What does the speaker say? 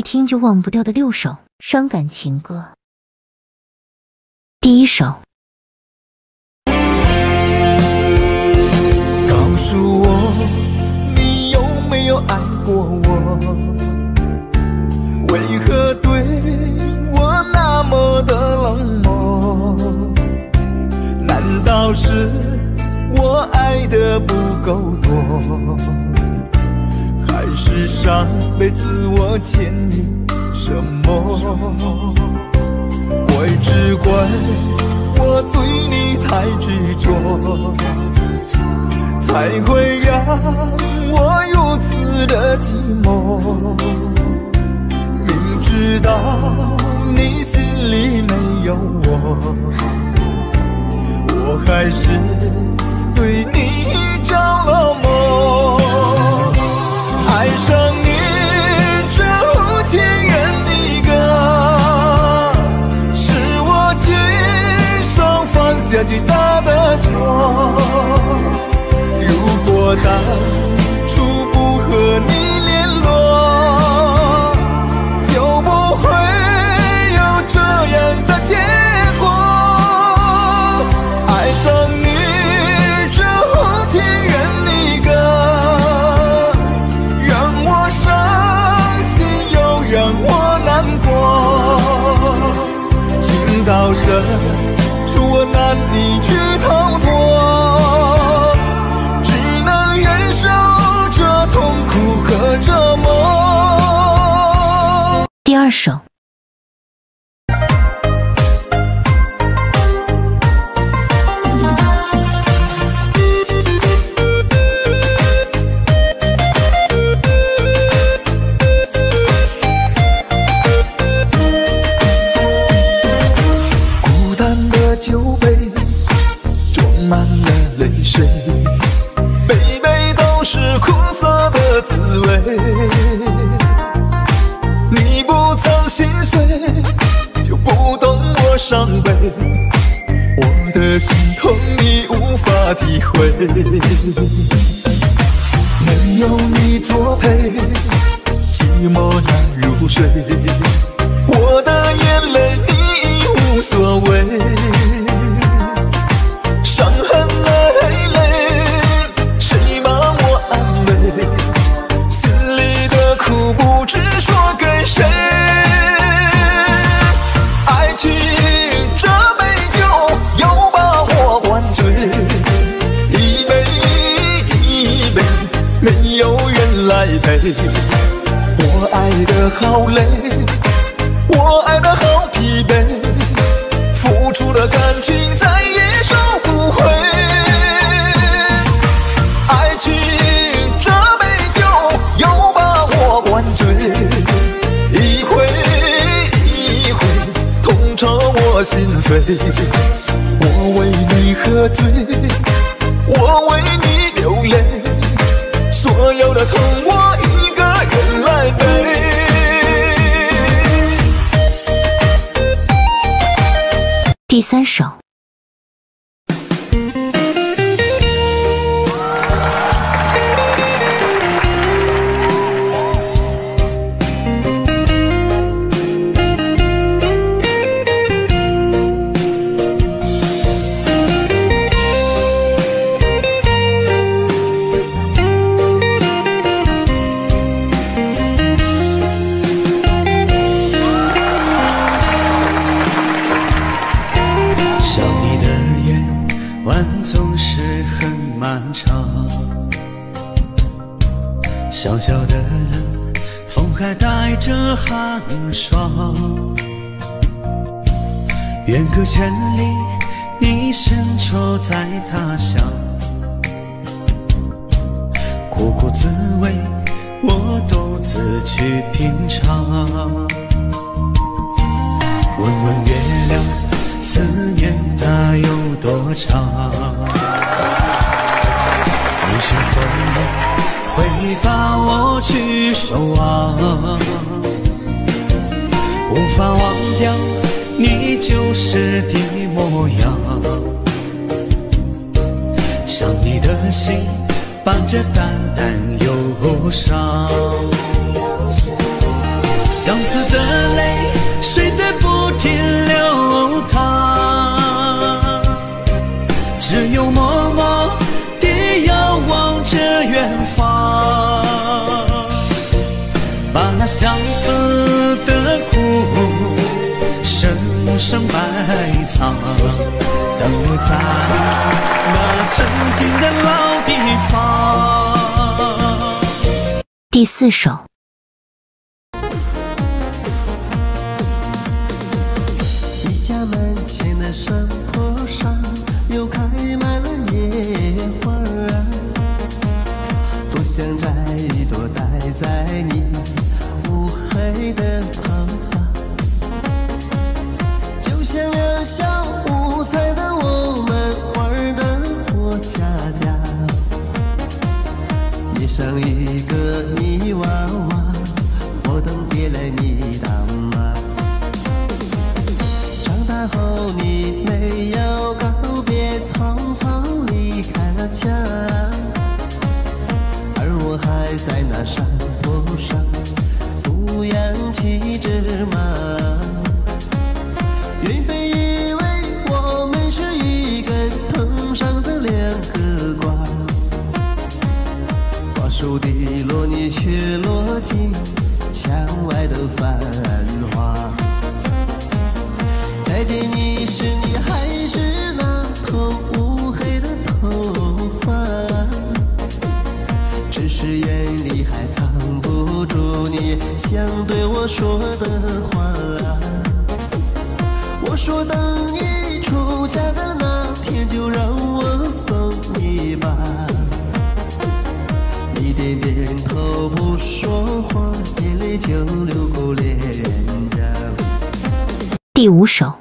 一听就忘不掉的6首伤感情歌。第1首。 告诉我，你有没有爱过我？为何对我那么的冷漠？难道是我爱的不够多？还是上辈子我欠你什么？怪只怪我对你太执着，才会让我如此的寂寞。明知道你心里没有我，我还是对你着了魔。爱上你这无情人一个，是我今生犯下最大的错。如果当初不和你联络，就不会有这样的结果。爱上你这无情人一个，让我伤心又让我难过。情到深处我难以去逃脱，只能忍受这痛苦和折磨。 第2首。 孤单的酒杯装满了泪水，杯杯都是苦涩的滋味。你不曾心碎，就不懂我伤悲。我的心痛你无法体会，没有你作陪，寂寞难入睡。我的眼泪你已无所谓，伤痕累累，谁帮我安慰？心里的苦不知说给谁。爱情这杯酒又把我灌醉，一杯一杯，没有人来陪。我爱得好累，我爱得好疲惫，付出的感情再也收不回。爱情这杯酒又把我灌醉，一回一回痛彻我心扉。我为你喝醉，我为你流泪，所有的痛我一个人来背。 第3首。 总是很漫长，小小的人，风还带着寒霜。远隔千里，你身处在他乡，苦苦滋味，我独自去品尝。问问月亮，思念它有多长？你是否也会把我去守望？无法忘掉你旧时的模样，想你的心伴着淡淡忧伤。 相思的泪水在不停流淌，只有默默地遥望着远方，把那相思的苦深深埋藏，等我在那曾经的老地方。 第4首。 你家门前的山坡上，又开满了野花儿，多想摘一朵戴在你乌黑的头发，就像两小无猜的我们玩的过家家，捏上一个泥娃娃，我等别来你当妈。长大后你没有告别，匆匆离开了家，而我还在那山坡上不养起只马。原本以为我们是一根藤上的两个瓜，瓜熟蒂落，你却落进墙外的繁华。再见你时，你还是那头乌黑的头发，只是眼里还藏不住你想对我说的话。我说等你出嫁的那天，就让我送你吧。你点点头不说话，眼泪就流过脸颊。 第5首。